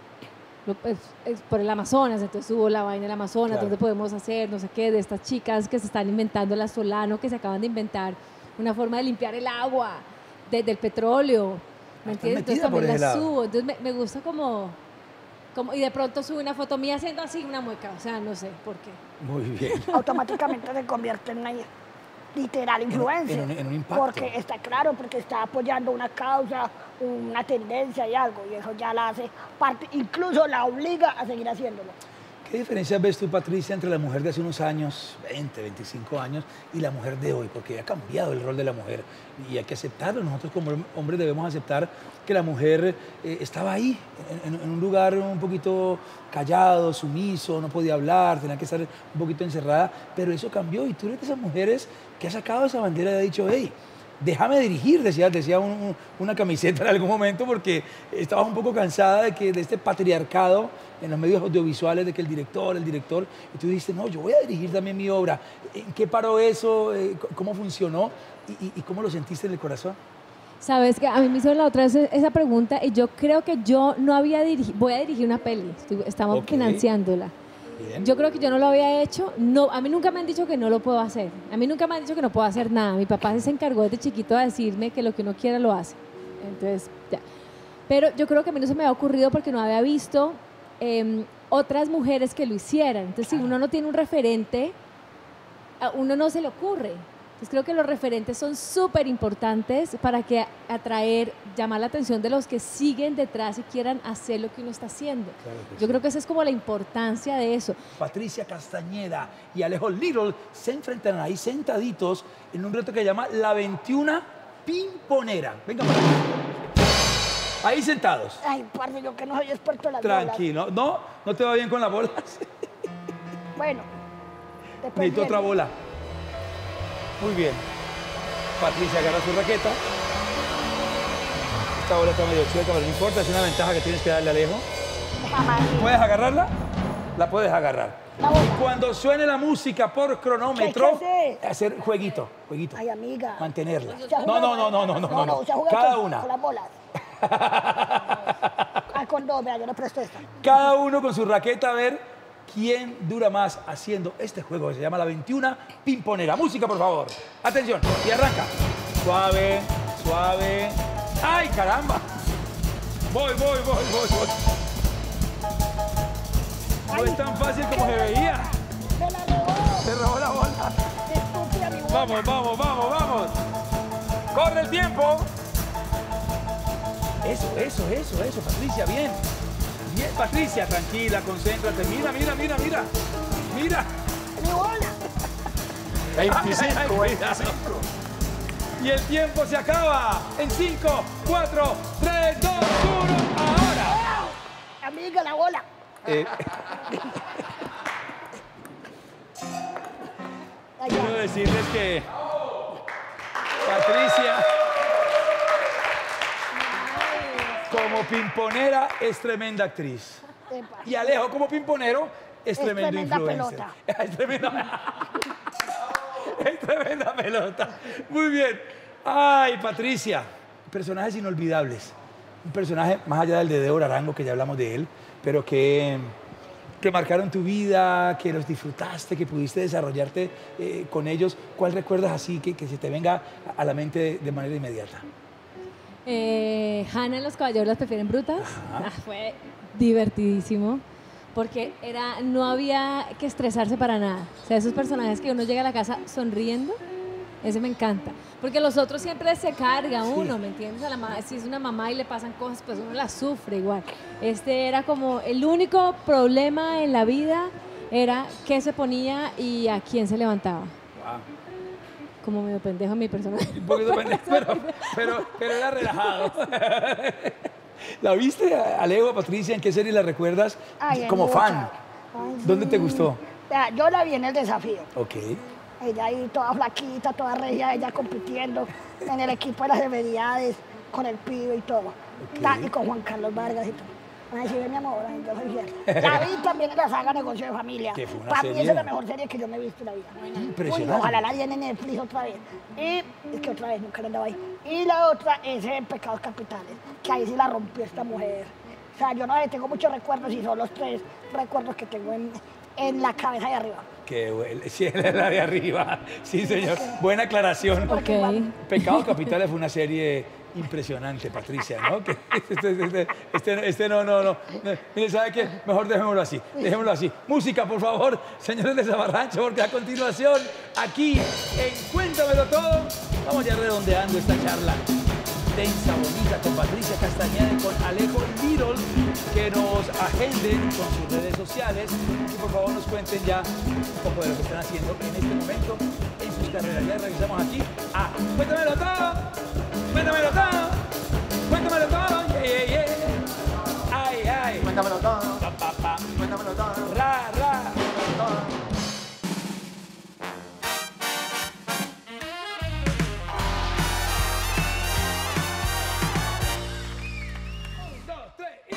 Es por el Amazonas, entonces subo la vaina del Amazonas, Claro. donde podemos hacer, no sé qué, de estas chicas que se están inventando el Solano, que se acaban de inventar una forma de limpiar el agua del petróleo, ¿me Estás entiendes? Entonces metida por también ese la lado. subo, entonces me gusta como, y de pronto subo una foto mía haciendo así una mueca, o sea, no sé por qué. Muy bien. Automáticamente se convierte en una literal influencer. En un impacto. Porque está claro, porque está apoyando una causa, una tendencia y algo, y eso ya la hace parte, incluso la obliga a seguir haciéndolo. ¿Qué diferencias ves tú, Patricia, entre la mujer de hace unos años, 20, 25 años, y la mujer de hoy? Porque ha cambiado el rol de la mujer y hay que aceptarlo. Nosotros como hombres debemos aceptar que la mujer estaba ahí, en un lugar un poquito callado, sumiso, no podía hablar, tenía que estar un poquito encerrada, pero eso cambió y tú eres de esas mujeres que ha sacado esa bandera y ha dicho, hey, déjame dirigir, decía una camiseta en algún momento, porque estabas un poco cansada de este patriarcado en los medios audiovisuales, de que el director, y tú dijiste, no, yo voy a dirigir también mi obra. ¿En qué paró eso? ¿Cómo funcionó? ¿Y cómo lo sentiste en el corazón? Sabes que a mí me hizo la otra vez esa pregunta y yo creo que yo no había dirigido, voy a dirigir una peli, estamos Ok. financiándola. Bien. Yo creo que yo no lo había hecho, no, a mí nunca me han dicho que no lo puedo hacer, a mí nunca me han dicho que no puedo hacer nada, mi papá se encargó desde chiquito de decirme que lo que uno quiera lo hace, entonces ya. Pero yo creo que a mí no se me había ocurrido porque no había visto otras mujeres que lo hicieran, entonces si uno no tiene un referente, a uno no se le ocurre. Entonces creo que los referentes son súper importantes para que llamar la atención de los que siguen detrás y quieran hacer lo que uno está haciendo. Claro que Yo sí. creo que esa es como la importancia de eso. Patricia Castañeda y Alejo Little se enfrentan ahí sentaditos en un reto que se llama La 21 Pimponera. Venga para acá. Ahí sentados. Ay, parce, yo que no soy experto en las bolas. Tranquilo. ¿No te va bien con las bolas? Bueno, Necesito dependiendo. otra bola. Muy bien. Patricia agarra su raqueta. Esta bola está medio chueca, pero no importa, es una ventaja que tienes que darle a Alejo. Jamás. ¿Puedes agarrarla? La puedes agarrar. La bola. Y cuando suene la música por cronómetro, ¿Qué hay que hacer jueguito. Ay, amiga. Mantenerla. ¿Se ha No. jugado? ¿Se ha jugado Cada con una. las bolas. Con dos, vea, yo le presto esta. Cada uno con su raqueta a ver quién dura más haciendo este juego que se llama La 21 Pimponera. Música, por favor. Atención. Y arranca. Suave, suave. ¡Ay, caramba! Voy. No es tan fácil como se veía. ¡Me la robó! Se robó la bola. ¡Estúpida mi bola! Vamos. Corre el tiempo. Eso, Patricia, bien. Bien, Patricia, tranquila, concéntrate. Mira. ¡Mi bola! 25, 25. Y el tiempo se acaba en 5, 4, 3, 2, 1, ahora. Amiga, la bola. Ay, ya. Quiero decirles que Patricia, como pimponera, es tremenda actriz. Epa. Y Alejo, como pimponero, es tremendo tremenda influencer. pelota. Es tremenda pelota. Muy bien. Ay, Patricia, personajes inolvidables. Un personaje, más allá del de Débora Arango, que ya hablamos de él, pero que marcaron tu vida, que los disfrutaste, que pudiste desarrollarte con ellos. ¿Cuál recuerdas así que se te venga a la mente de manera inmediata? Hannah en Los Caballeros las prefieren brutas. Fue divertidísimo porque no había que estresarse para nada. O sea, esos personajes que uno llega a la casa sonriendo, ese me encanta. Porque los otros siempre se carga uno, ¿me entiendes? Si es una mamá y le pasan cosas, pues uno las sufre igual. Este era como el único problema en la vida, era qué se ponía y a quién se levantaba. Wow. Como medio pendejo mi personaje. Un poquito pendejo, pero era relajado. ¿La viste, Alejo, Patricia? ¿En qué serie la recuerdas Ay, como mucha. fan? Ay, ¿Dónde te gustó? Vea, yo la vi en El Desafío. Ok. Ella ahí toda flaquita, toda regia, ella compitiendo en el equipo de las severidades, con el pibe y todo. Ok. Y con Juan Carlos Vargas y todo. Ay, sí, mi amor, ay, yo soy fiel. La vi también en la saga Negocio de Familia. Que fue una Para mí serie esa es la mejor serie que yo me he visto en la vida. Impresionante. Uy, ojalá la den en Netflix otra vez. Y es que otra vez nunca la andaba ahí. Y la otra es en Pecados Capitales, que ahí sí la rompió esta mujer. O sea, yo no sé, tengo muchos recuerdos y son los 3 recuerdos que tengo en la cabeza de arriba. Qué bueno. Sí, la de arriba. Sí, señor. Buena aclaración. Ok. Pecados Capitales fue una serie impresionante, Patricia, ¿no? Que no. Mire, ¿sabe qué? Mejor dejémoslo así, dejémoslo así. Música, por favor, señores de Zabarrancho, porque a continuación, aquí en Cuéntamelo Todo, vamos ya redondeando esta charla densa, bonita, con Patricia Castañeda y con Alejo Little, que nos agenden con sus redes sociales y por favor nos cuenten ya un poco de lo que están haciendo en este momento en sus carreras. Ya regresamos aquí a Cuéntamelo Todo, Cuéntamelo Todo, Cuéntamelo Todo, yeah, yeah, yeah. Ay, ay. Cuéntamelo todo, Pa, pa, pa. cuéntamelo todo, Ra, ra. cuéntamelo todo. Un, dos, tres, y...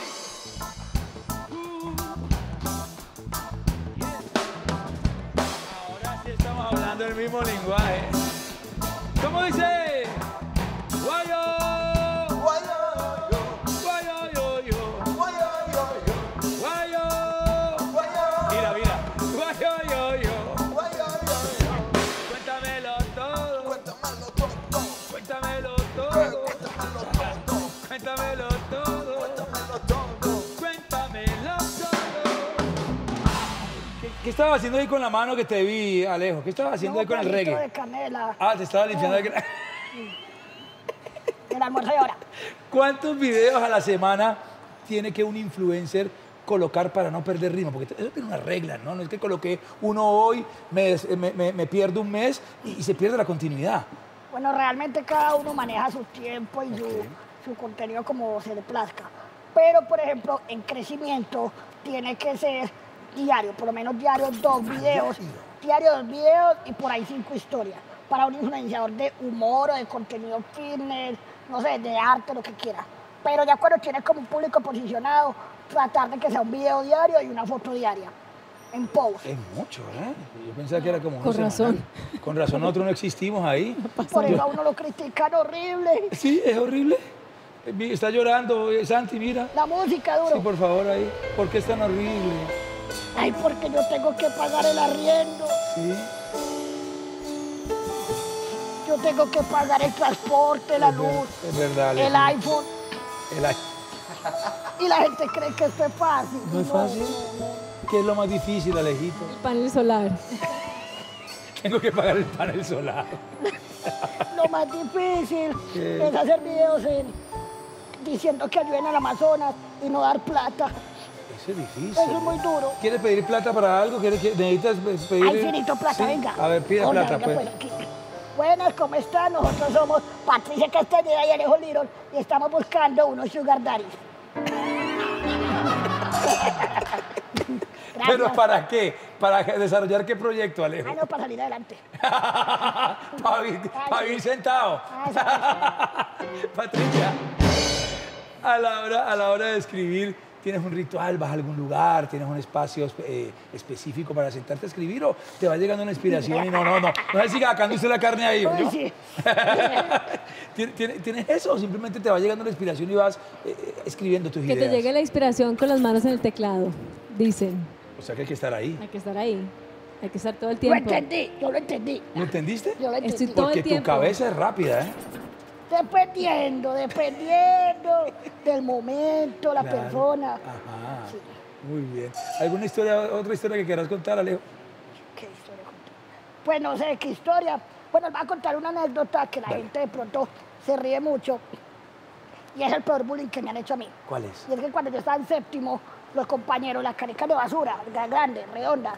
Ahora sí estamos hablando el mismo lenguaje. ¿Cómo dice? Guayo, Guayo, yo, guayo, yo, yo, guayo, yo, guayo. guayo, Mira, guayo, yo, yo. guayo, yo. Cuéntamelo todo, Cuéntamelo todo, cuéntamelo todo, cuéntamelo todo, cuéntamelo todo, cuéntamelo todo. cuéntamelo todo. ¿Qué estabas haciendo ahí con la mano que te vi, Alejo? ¿Qué estabas haciendo ahí con el palito reggae? de canela. Ah, te estaba limpiando el... El almuerzo de ahora. ¿Cuántos videos a la semana tiene que un influencer colocar para no perder ritmo? Porque eso tiene una regla, ¿no? No es que coloqué uno hoy, me pierdo un mes y se pierde la continuidad. Bueno, realmente cada uno maneja su tiempo y su contenido como se le plazca. Pero, por ejemplo, en crecimiento tiene que ser diario, por lo menos diario 2 videos. Diario 2 videos y por ahí 5 historias. Para un influenciador de humor o de contenido fitness, no sé, de arte, lo que quiera. Pero ya cuando tiene como un público posicionado, tratar de que sea un video diario y una foto diaria. En post. Es mucho, ¿eh? Yo pensaba que era como Con razón. Con razón nosotros no existimos ahí. Por eso a uno lo critican horrible. Sí, es horrible. Está llorando, Santi, mira. La música, duro. Sí, por favor, ahí. ¿Por qué es tan horrible? Ay, porque yo tengo que pagar el arriendo. Sí. Yo tengo que pagar el transporte, la luz, Es verdad, Alejo. el iPhone. El- Y la gente cree que esto es fácil. ¿No es fácil? ¿Qué es lo más difícil, Alejito? El panel solar. Tengo que pagar el panel solar. Lo más difícil ¿Qué? es hacer videos diciendo que ayuden al Amazonas y no dar plata. Eso es difícil. Eso es muy duro. ¿Quieres pedir plata para algo? ¿Necesitas pedir...? Hay finito plata, Sí. venga. A ver, pide Hola, plata, venga, pues. aquí. Buenas, ¿cómo están? Nosotros somos Patricia Castañeda y Alejo Little y estamos buscando unos sugar daddies. ¿Pero Gracias. para qué? ¿Para desarrollar qué proyecto, Alejo? Ah, no, para salir adelante. Para vivir sentado. Patricia, a la hora de escribir, ¿tienes un ritual? ¿Vas a algún lugar? ¿Tienes un espacio específico para sentarte a escribir? ¿O te va llegando una inspiración y no se siga sacando usted la carne ahí? Uy, ¿no? sí. ¿Tienes eso o simplemente te va llegando la inspiración y vas escribiendo tus Que ideas? te llegue la inspiración con las manos en el teclado, dicen. O sea que hay que estar ahí. Hay que estar ahí. Hay que estar todo el Lo tiempo. entendí, yo lo entendí. ¿Lo entendiste? Yo lo entendí. Estoy todo Porque el tu tiempo. cabeza es rápida, ¿eh? Dependiendo del momento, la Claro. persona. Ajá. Sí. Muy bien. ¿Alguna historia, otra historia que quieras contar, Alejo? ¿Qué historia contar? Pues no sé qué historia. Bueno, les voy a contar una anécdota que la gente de pronto se ríe mucho. Y es el peor bullying que me han hecho a mí. ¿Cuál es? Y es que cuando yo estaba en séptimo, los compañeros, las canicas de basura, grandes, redondas,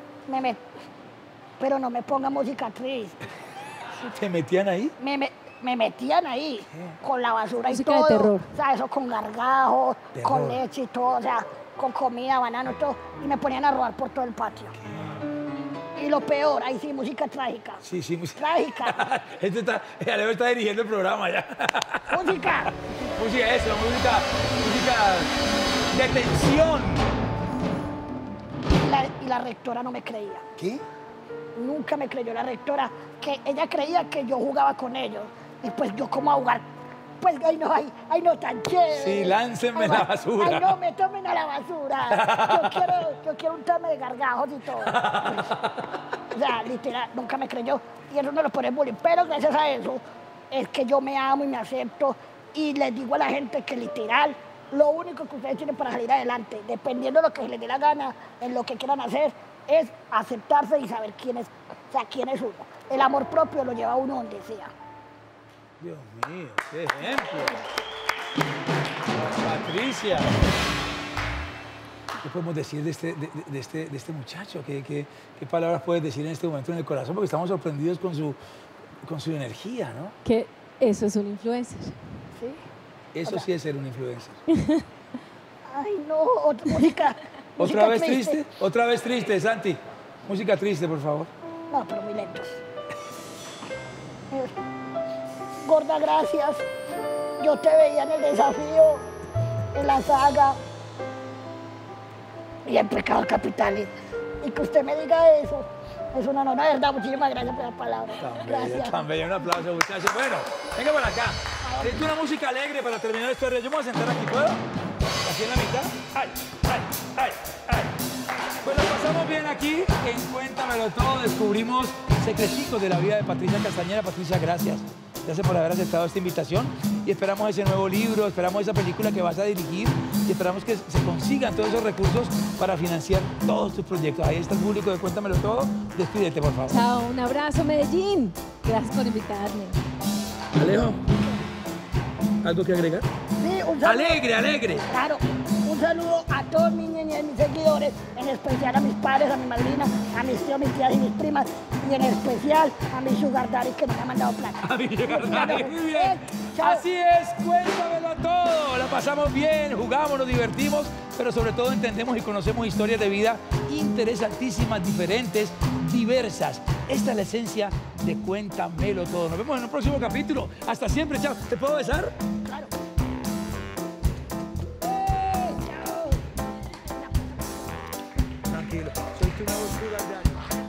pero no me ponga música triste. ¿Te metían ahí? Me metían ahí con la basura Música y de todo. terror. O sea, eso con gargajos, Terror. con leche y todo, o sea, con comida, banano y todo. Y me ponían a robar por todo el patio. Y lo peor, ahí sí, música trágica. Sí, sí. Trágica. Alejo está dirigiendo el programa ya. Música. Música eso, música de tensión. Y la rectora no me creía. ¿Qué? Nunca me creyó la rectora, que ella creía que yo jugaba con ellos. Y pues yo como a jugar, pues ay no, tan chévere. Sí, láncenme la basura. Ay no, me tomen a la basura. Yo quiero untarme de gargajos y todo. O sea, literal, nunca me creyó. Y eso no lo pone bullying. Pero gracias a eso es que yo me amo y me acepto. Y les digo a la gente que literal, lo único que ustedes tienen para salir adelante, dependiendo de lo que se les dé la gana, en lo que quieran hacer, es aceptarse y saber quién es uno. El amor propio lo lleva a uno donde sea. Dios mío, qué ejemplo. Patricia. ¿Qué podemos decir de este muchacho? ¿Qué palabras puedes decir en este momento en el corazón? Porque estamos sorprendidos con su energía, ¿no? Que eso es un influencer. ¿Sí? Eso sí es ser un influencer. Ay, no, otra música. ¿Otra vez triste? Otra vez triste, Santi. Música triste, por favor. No, pero muy lentos. Gorda, gracias. Yo te veía en el desafío, en la saga y en Pecados Capitales. Y que usted me diga eso es una honor, de verdad. Muchísimas gracias por la palabra. Gracias. Tan bella. Un aplauso, muchachos. Bueno, venga por acá. Es una música alegre para terminar esta historia. Yo me voy a sentar aquí, ¿puedo? Aquí en la mitad. ¡Ay! Pues lo pasamos bien aquí en Cuéntamelo Todo. Descubrimos secreticos de la vida de Patricia Castañeda. Patricia, gracias. Gracias por haber aceptado esta invitación y esperamos ese nuevo libro, esperamos esa película que vas a dirigir y esperamos que se consigan todos esos recursos para financiar todos tus proyectos. Ahí está el público de Cuéntamelo Todo. Despídete, por favor. Chao, un abrazo, Medellín. Gracias por invitarme. Alejo, ¿algo que agregar? Sí, un saludo. Alegre. Claro, un saludo a todos mis niños y mis seguidores, en especial a mis padres, a mi madrina, a mis tíos, mis tías y mis primas, y en especial a mi sugar daddy que me ha mandado plata. A mi sugar daddy, muy bien. Chao. Así es, Cuéntamelo Todo. La pasamos bien, jugamos, nos divertimos, pero sobre todo entendemos y conocemos historias de vida interesantísimas, diferentes, diversas. Esta es la esencia de Cuéntamelo Todo. Nos vemos en un próximo capítulo. Hasta siempre, chao. ¿Te puedo besar? Claro. Tranquilo, soy tu nuevo sugar daddy.